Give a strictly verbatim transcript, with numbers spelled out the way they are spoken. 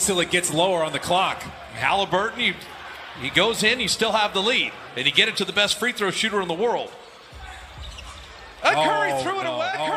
waits till it gets lower on the clock. Halliburton, he, he goes in, you still have the lead. And you get it to the best free throw shooter in the world. Uh, Curry oh, threw it no. away. Oh,